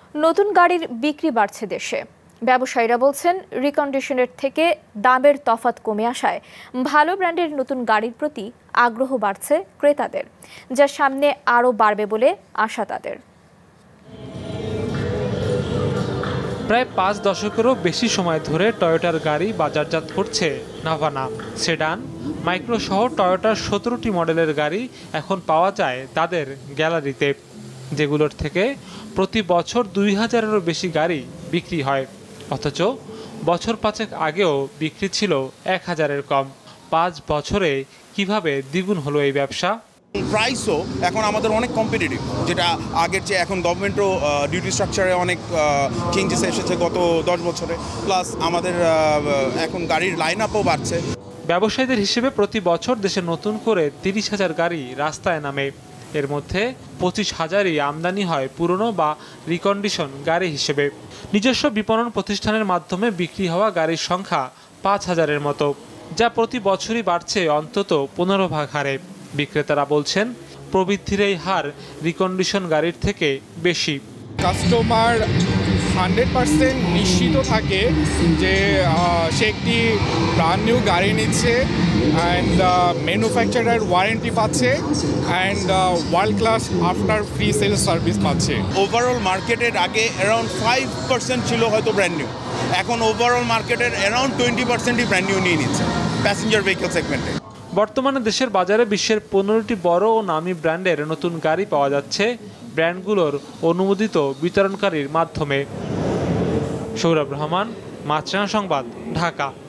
নতুন গাড়ির বিক্রি বাড়ছে দেশে। ব্যবসায়ীরা বলছেন রিকন্ডিশনের থেকে দামের তফাৎ কমে আসায় ভালো ব্র্যান্ডের নতুন গাড়ির প্রতি আগ্রহ বাড়ছে ক্রেতাদের, যা সামনে আরও বাড়বে বলে আশা তাদের। প্রায় 5 দশকেরও বেশি সময় ধরে টয়োটার গাড়ি বাজারজাত করছে নাভানা। সেডান, মাইক্রো সহ টয়োটার 17টি মডেলের গাড়ি এখন পাওয়া যায় তাদের গ্যালারিতে, যেগুলোর থেকে প্রতি বছর 2000-এরও বেশি গাড়ি বিক্রি হয়। অথচ বছর 5 আগেও বিক্রি ছিল 1000-এর কম। 5 বছরে কিভাবে দ্বিগুণ হলো এই ব্যবসা? প্রাইসও এখন আমাদের অনেক কম্পিটিটিভ, যেটা আগের চেয়ে এখন গভর্নমেন্টও ডিউটি স্ট্রাকচারে অনেক চেঞ্জেস এসেছে গত 10 বছরে। প্লাস আমাদের এখন গাড়ির লাইন আপও বাড়ছে। ব্যবসায়ীদের হিসেবে প্রতি বছর দেশে নতুন করে 30,000 গাড়ি রাস্তায় নামে। এর মধ্যে 25,000ই আমদানি হয় পুরনো বা রিকন্ডিশন গাড়ি হিসেবে। নিজস্ব বিপণন প্রতিষ্ঠানের মাধ্যমে বিক্রি হওয়া গাড়ির সংখ্যা 5,000-এর মতো, যা প্রতি বছরই বাড়ছে অন্তত 15 ভাগ হারে। বিক্রেতারা বলছেন প্রবৃদ্ধির এই হার রিকন্ডিশন গাড়ির থেকে বেশি। কাস্টমার 100% নিশ্চিত থাকে যে সে একটি ব্র্যান্ড নিউ গাড়ি নিচ্ছে, অ্যান্ড ম্যানুফ্যাকচারার ওয়ারেন্টি পাচ্ছে, and world class after free sales service পাচ্ছে। ওভারঅল মার্কেটের আগে অ্যারাউন্ড 5% ছিল হয়তো ব্র্যান্ড নিউ, এখন ওভারঅল মার্কেটের অ্যারাউন্ড 20%ই ব্র্যান্ড নিউ নিয়ে নিচ্ছে প্যাসেঞ্জার ভেহিকল সেগমেন্টে। বর্তমানে দেশের বাজারে বিশ্বের 15টি বড় ও নামী ব্র্যান্ডের নতুন গাড়ি পাওয়া যাচ্ছে ব্র্যান্ডগুলোর অনুমোদিত বিতরণকারীর মাধ্যমে। সৌরভ রহমান, মাছরাঙা সংবাদ, ঢাকা।